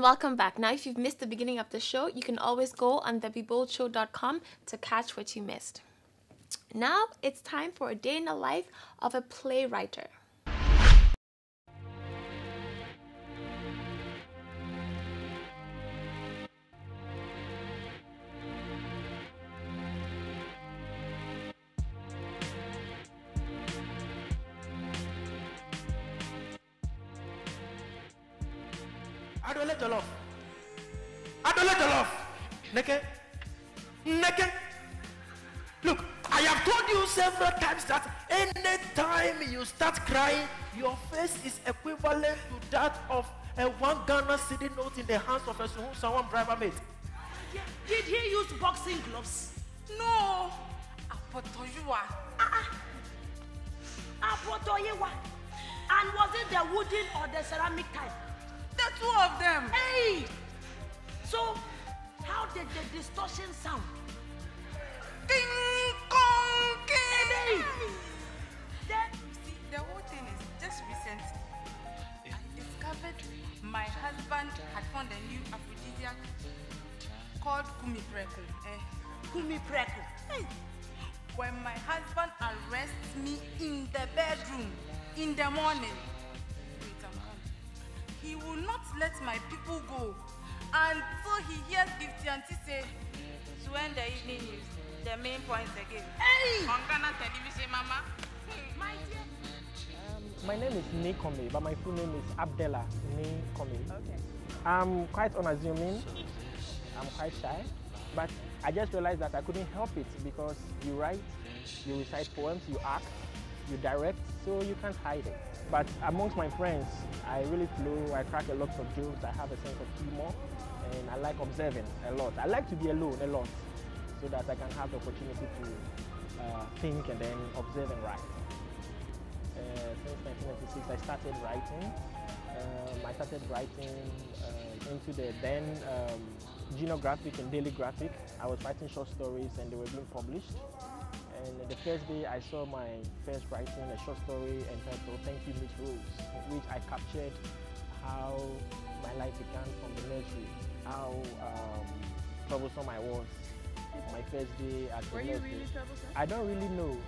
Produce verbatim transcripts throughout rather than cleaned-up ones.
welcome back. Now, if you've missed the beginning of the show, you can always go on the be bold show dot com to catch what you missed. Now, it's time for a day in the life of a playwright. Adole jollof. Adole jollof. Neke. Neke. Look, I have told you several times that anytime you start crying, your face is equivalent to that of a one Ghana city note in the hands of a someone driver mate. Did he use boxing gloves? No. Apotoyua. Ah. Apotoyewa. And was it the wooden or the ceramic type? The two of them. Hey! So, how did the distortion sound? Ding kong king! Then, you see, the whole thing is just recent. I discovered my husband had found a new aphrodisiac called Kumi Preku. Eh? Kumi Preku. Hey! When my husband arrests me in the bedroom in the morning, he will not let my people go until he hears Gifty Auntie say, to end the evening news, the main points again. Hey! On Ghana television, Mama. My dear. Um, my name is Nii Commey, but my full name is Abdella Nii Commey. Okay. I'm quite unassuming. I'm quite shy, but I just realized that I couldn't help it because you write, you recite poems, you act, you direct, so you can't hide it. But amongst my friends, I really flow, I crack a lot of jokes, I have a sense of humor, and I like observing a lot. I like to be alone a lot, so that I can have the opportunity to uh, think and then observe and write. Uh, since nineteen ninety-six, I started writing. Um, I started writing uh, into the then um, junior graphic and daily graphic. I was writing short stories and they were being published. And the first day I saw my first writing, a short story entitled Thank You, Miss Rose, in which I captured how my life began from the nursery, how um, troublesome I was. My first day at the Were nursery. you really troublesome? I don't really know.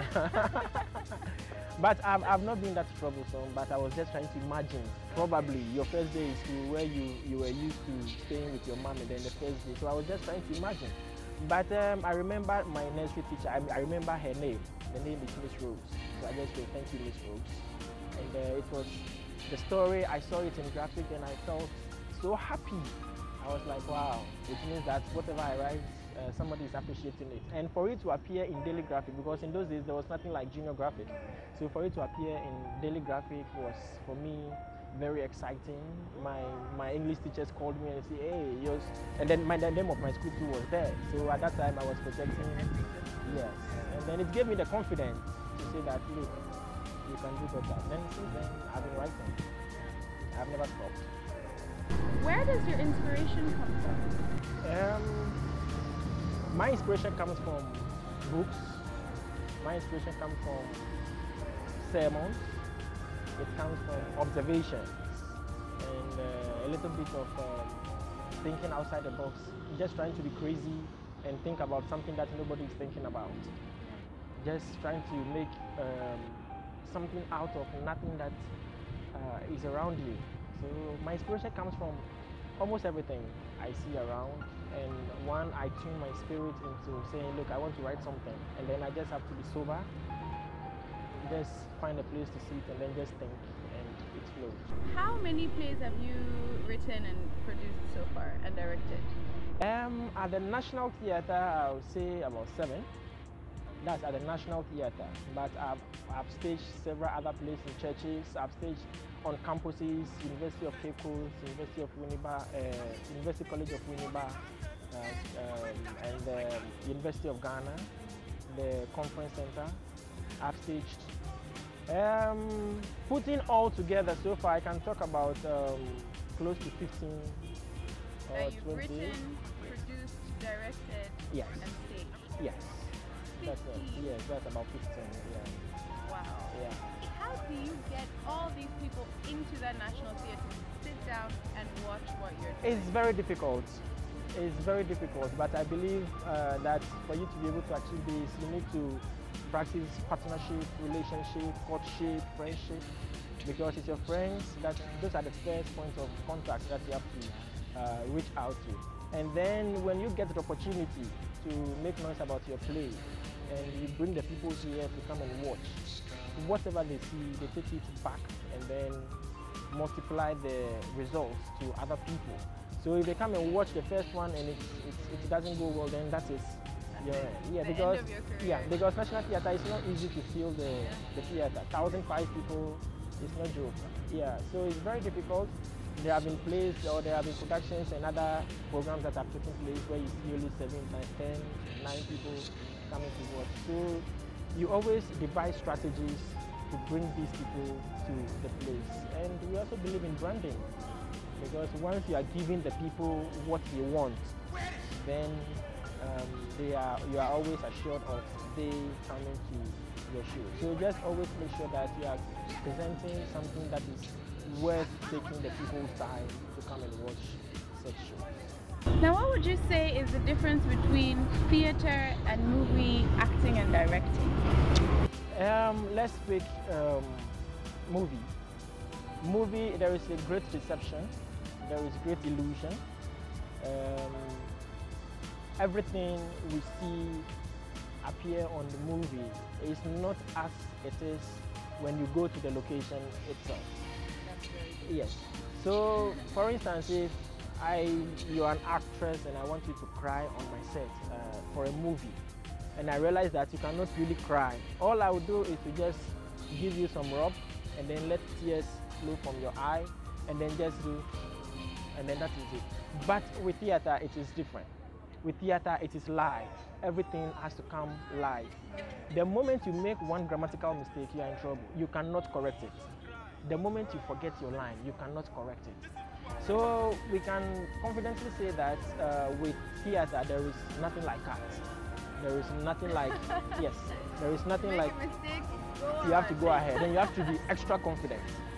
But I've, I've not been that troublesome, but I was just trying to imagine. Probably your first day is to where you, you were used to staying with your mom and then the first day. So I was just trying to imagine. But um, I remember my nursery teacher, I, I remember her name. The name is Miss Rose. So I just said, thank you, Miss Rose. And uh, it was the story, I saw it in graphic and I felt so happy. I was like, wow, which means that whatever I write, uh, somebody is appreciating it. And for it to appear in daily graphic, because in those days there was nothing like junior graphic. So for it to appear in daily graphic was, for me, very exciting. My my English teachers called me and said, hey, yours, and then my, the name of my school too was there. So at that time I was projecting, yes. And then it gave me the confidence to say that, look, you can do better. Then since then, I've been writing. I've never stopped. Where does your inspiration come from? Um, my inspiration comes from books. My inspiration comes from sermons. It comes from observations and uh, a little bit of um, thinking outside the box. Just trying to be crazy and think about something that nobody is thinking about. Just trying to make um, something out of nothing that uh, is around you. So my inspiration comes from almost everything I see around, and one, I tune my spirit into saying, look, I want to write something, and then I just have to be sober, just find a place to sit and then just think, and it flows. How many plays have you written and produced so far and directed? Um, at the National Theatre, I would say about seven. That's at the National Theatre, but I've, I've staged several other plays in churches. I've staged on campuses, University of Cape Coast, University of Winneba, uh, University College of Winneba, uh, um, and um, University of Ghana, the Conference Center. I've staged. Um, putting all together so far, I can talk about um, close to fifteen or that you've twenty. written, produced, directed, Yes. and staged. Yes. That's uh, yes, that's about fifteen. Yeah. Wow. Yeah. How do you get all these people into that National Theatre to sit down and watch what you're doing? It's very difficult. It's very difficult, but I believe uh, that for you to be able to achieve this, you need to practice partnership, relationship, courtship, friendship, because it's your friends that those are the first points of contact that you have to uh, reach out to. And then when you get the opportunity to make noise about your play, and you bring the people here to come and watch, whatever they see, they take it back and then multiply the results to other people. So if they come and watch the first one and it, it, it doesn't go well, then that is your, yeah, the because, end of your career. yeah, because National Theatre is not easy to fill the, the theatre. one thousand five people is no joke. Yeah, so it's very difficult. There have been plays or there have been productions and other programs that have taken place where you see only seven, nine, ten, nine people coming to watch. So you always devise strategies to bring these people to the place. And we also believe in branding, because once you are giving the people what they want, then um, they are, you are always assured of they coming to your show. So just always make sure that you are presenting something that is worth taking the people's time to come and watch such shows. Now, what would you say is the difference between theatre and movie acting and directing? Um, let's pick um, movie. Movie, there is a great reception, there is great illusion. Um, everything we see appear on the movie is not as it is when you go to the location itself. That's very good. Yes. So, for instance, if I, you're an actress and I want you to cry on my set uh, for a movie, and I realize that you cannot really cry, all I would do is to just give you some rub and then let tears flow from your eye and then just do, and then that is it. But with theater, it is different. With theater, it is live. Everything has to come live. The moment you make one grammatical mistake, you are in trouble. You cannot correct it. The moment you forget your line, you cannot correct it. So we can confidently say that uh, with theater, there is nothing like art. There is nothing like, yes, there is nothing Make like, a mistake, go you have to on. go ahead and you have to be extra confident.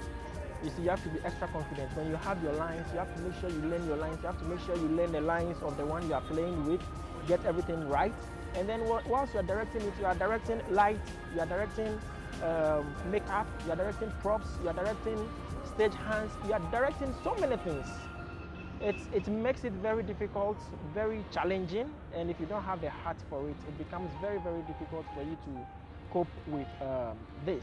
You see, you have to be extra confident. When you have your lines, you have to make sure you learn your lines. You have to make sure you learn the lines of the one you are playing with, get everything right. And then whilst you are directing it, you are directing light, you are directing um, makeup, you are directing props, you are directing stage hands, you are directing so many things. It's, it makes it very difficult, very challenging, and if you don't have the heart for it, it becomes very, very difficult for you to cope with um, this.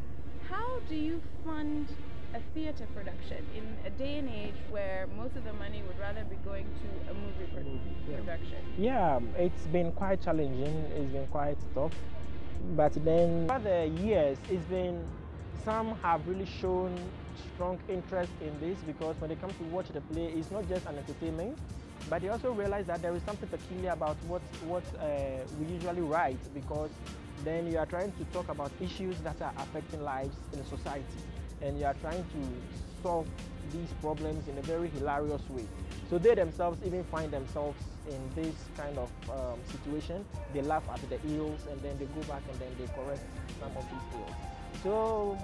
How do you fund a theatre production in a day and age where most of the money would rather be going to a movie, pro Yeah. production? Yeah, it's been quite challenging, it's been quite tough, but then over the years, it's been, some have really shown strong interest in this, because when they come to watch the play, it's not just an entertainment, but they also realize that there is something peculiar about what, what uh, we usually write, because then you are trying to talk about issues that are affecting lives in society, and you are trying to solve these problems in a very hilarious way. So they themselves even find themselves in this kind of um, situation. They laugh at the ills and then they go back and then they correct some of these ills. So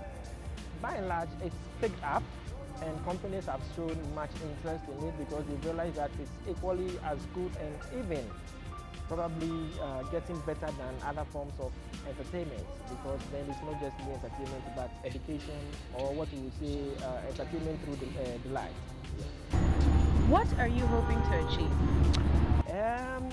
by and large, it's picked up and companies have shown much interest in it, because they realize that it's equally as good and even probably uh, getting better than other forms of entertainment, because then it's not just mere entertainment but education, or what we would say uh, entertainment through the, uh, delight. Yeah. What are you hoping to achieve? Um,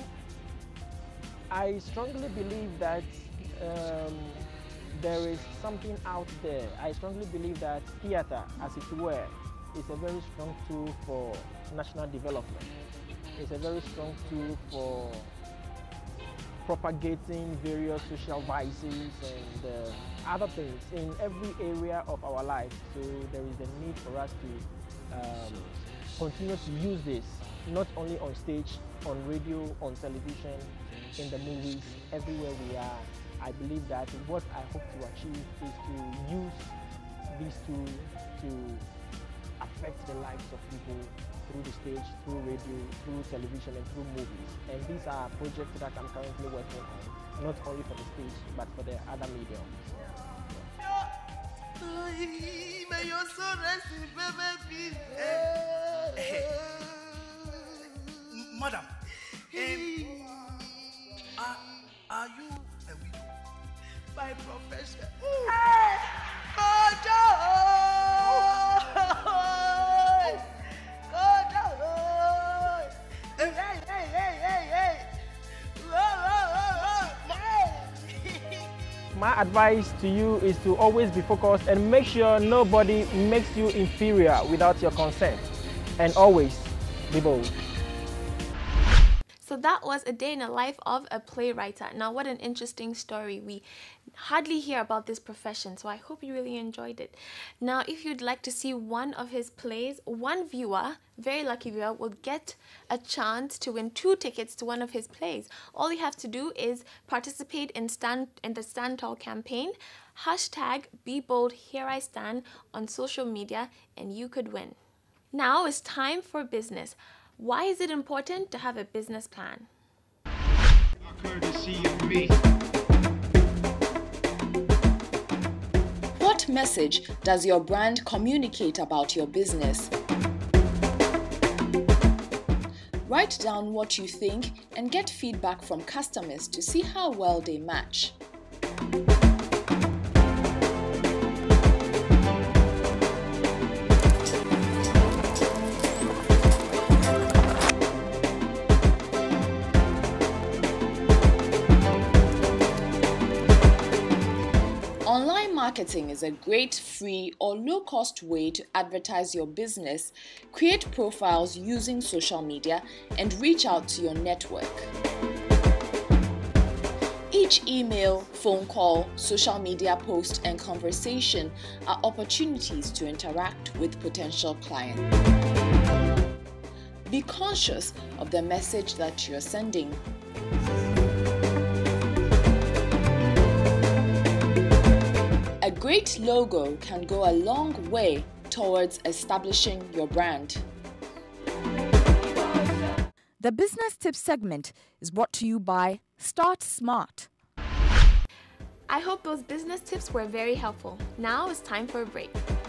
I strongly believe that um, there is something out there. I strongly believe that theatre, as it were, is a very strong tool for national development. It's a very strong tool for propagating various social vices and uh, other things in every area of our lives. So there is a need for us to um, continue to use this, not only on stage, on radio, on television, in the movies, everywhere we are. I believe that what I hope to achieve is to use these two to affect the lives of people through the stage, through radio, through television, and through movies. And these are projects that I'm currently working on, not only for the stage, but for the other mediums. Yeah. May your soul rest in perfect peace. Madam, um, are, are you a widow? By profession. Hey! Kojo! Kojo! Hey, hey, hey, hey, hey, hey! Whoa, whoa, whoa, whoa! My advice to you is to always be focused and make sure nobody makes you inferior without your consent. And always be bold. So that was a day in the life of a playwright. Now, what an interesting story. We hardly hear about this profession, so I hope you really enjoyed it. Now, if you'd like to see one of his plays, one viewer, very lucky viewer, will get a chance to win two tickets to one of his plays. All you have to do is participate in stand in the Stand Tall campaign, hashtag Be Bold Here I Stand on social media, and you could win. Now it's time for business. Why is it important to have a business plan? Courtesy of me. What message does your brand communicate about your business? Write down what you think and get feedback from customers to see how well they match. Online marketing is a great free or low-cost way to advertise your business, create profiles using social media, and reach out to your network. Each email, phone call, social media post, and conversation are opportunities to interact with potential clients. Be conscious of the message that you're sending. A great logo can go a long way towards establishing your brand. The Business Tips segment is brought to you by Start Smart. I hope those business tips were very helpful. Now it's time for a break.